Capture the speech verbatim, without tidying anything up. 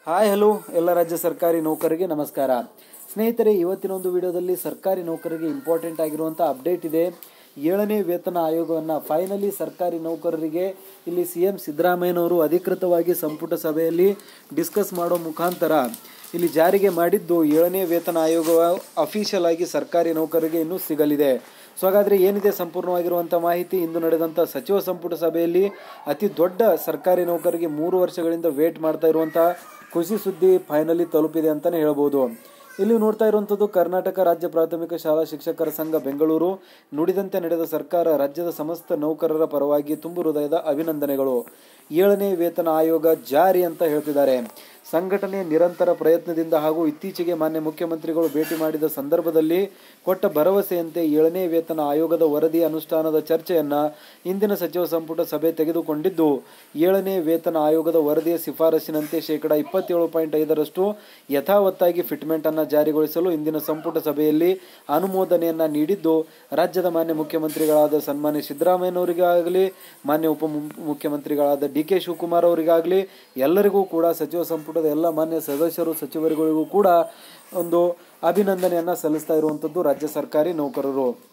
Hi hello ಎಲ್ಲ ರಾಜ್ಯ ಸರ್ಕಾರಿ ನೌಕರರಿಗೆ ನಮಸ್ಕಾರ ಸ್ನೇಹಿತರೆ. ಇವತ್ತಿನ ಒಂದು ವಿಡಿಯೋದಲ್ಲಿ ಸರ್ಕಾರಿ ನೌಕರರಿಗೆ ಇಂಪಾರ್ಟೆಂಟ್ ಆಗಿರುವಂಥ ಅಪ್ಡೇಟ್ ಇದೆ. ಏಳನೇ ವೇತನ ಆಯೋಗವನ್ನು ಫೈನಲಿ ಸರ್ಕಾರಿ ನೌಕರರಿಗೆ ಇಲ್ಲಿ ಸಿ ಎಂ ಸಿದ್ದರಾಮಯ್ಯನವರು ಅಧಿಕೃತವಾಗಿ ಸಂಪುಟ ಸಭೆಯಲ್ಲಿ ಡಿಸ್ಕಸ್ ಮಾಡೋ ಮುಖಾಂತರ ಇಲ್ಲಿ ಜಾರಿಗೆ ಮಾಡಿದ್ದು ಏಳನೇ ವೇತನ ಆಯೋಗ ಅಫಿಷಿಯಲ್ ಆಗಿ ಸರ್ಕಾರಿ ನೌಕರರಿಗೆ ಇನ್ನೂ ಸಿಗಲಿದೆ. ಸೊ ಹಾಗಾದರೆ ಏನಿದೆ ಸಂಪೂರ್ಣವಾಗಿರುವಂಥ ಮಾಹಿತಿ, ಇಂದು ನಡೆದಂಥ ಸಚಿವ ಸಂಪುಟ ಸಭೆಯಲ್ಲಿ ಅತಿ ದೊಡ್ಡ ಸರ್ಕಾರಿ ನೌಕರರಿಗೆ ಮೂರು ವರ್ಷಗಳಿಂದ ವೇಟ್ ಮಾಡ್ತಾ ಇರುವಂಥ ಖುಷಿ ಸುದ್ದಿ ಫೈನಲಿ ತಲುಪಿದೆ ಅಂತಲೇ ಹೇಳ್ಬೋದು. ಇಲ್ಲಿ ನೋಡ್ತಾ ಇರುವಂಥದ್ದು ಕರ್ನಾಟಕ ರಾಜ್ಯ ಪ್ರಾಥಮಿಕ ಶಾಲಾ ಶಿಕ್ಷಕರ ಸಂಘ ಬೆಂಗಳೂರು ನುಡಿದಂತೆ ನಡೆದ ಸರ್ಕಾರ ರಾಜ್ಯದ ಸಮಸ್ತ ನೌಕರರ ಪರವಾಗಿ ತುಂಬು ಹೃದಯದ ಅಭಿನಂದನೆಗಳು. ಏಳನೇ ವೇತನ ಆಯೋಗ ಜಾರಿ ಅಂತ ಹೇಳ್ತಿದ್ದಾರೆ. ಸಂಘಟನೆ ನಿರಂತರ ಪ್ರಯತ್ನದಿಂದ ಹಾಗೂ ಇತ್ತೀಚೆಗೆ ಮಾನ್ಯ ಮುಖ್ಯಮಂತ್ರಿಗಳು ಭೇಟಿ ಮಾಡಿದ ಸಂದರ್ಭದಲ್ಲಿ ಕೊಟ್ಟ ಭರವಸೆಯಂತೆ ಏಳನೇ ವೇತನ ಆಯೋಗದ ವರದಿ ಅನುಷ್ಠಾನದ ಚರ್ಚೆಯನ್ನ ಇಂದಿನ ಸಚಿವ ಸಂಪುಟ ಸಭೆ ತೆಗೆದುಕೊಂಡಿದ್ದು, ಏಳನೇ ವೇತನ ಆಯೋಗದ ವರದಿಯ ಶಿಫಾರಸಿನಂತೆ ಶೇಕಡಾ ಇಪ್ಪತ್ತೇಳು ಪಾಯಿಂಟ್ ಐದರಷ್ಟು ಯಥಾವತ್ತಾಗಿ ಫಿಟ್ಮೆಂಟ್ ಅನ್ನ ಜಾರಿಗೊಳಿಸಲು ಇಂದಿನ ಸಂಪುಟ ಸಭೆಯಲ್ಲಿ ಅನುಮೋದನೆಯನ್ನ ನೀಡಿದ್ದು, ರಾಜ್ಯದ ಮಾನ್ಯ ಮುಖ್ಯಮಂತ್ರಿಗಳಾದ ಸನ್ಮಾನ್ಯ ಸಿದ್ದರಾಮಯ್ಯನವರಿಗಾಗಲಿ ಮಾನ್ಯ ಉಪ ಮುಖ್ಯಮಂತ್ರಿಗಳಾದ ಡಿ ಕೆ ಶಿವಕುಮಾರ್ ಅವರಿಗಾಗಲಿ ಎಲ್ಲರಿಗೂ ಕೂಡ ಸಚಿವ ಸಂಪುಟದ ಎಲ್ಲ ಮಾನ್ಯ ಸದಸ್ಯರು ಸಚಿವರುಗಳಿಗೂ ಕೂಡ ಒಂದು ಅಭಿನಂದನೆಯನ್ನ ಸಲ್ಲಿಸ್ತಾ ಇರುವಂತದ್ದು ರಾಜ್ಯ ಸರ್ಕಾರಿ ನೌಕರರು.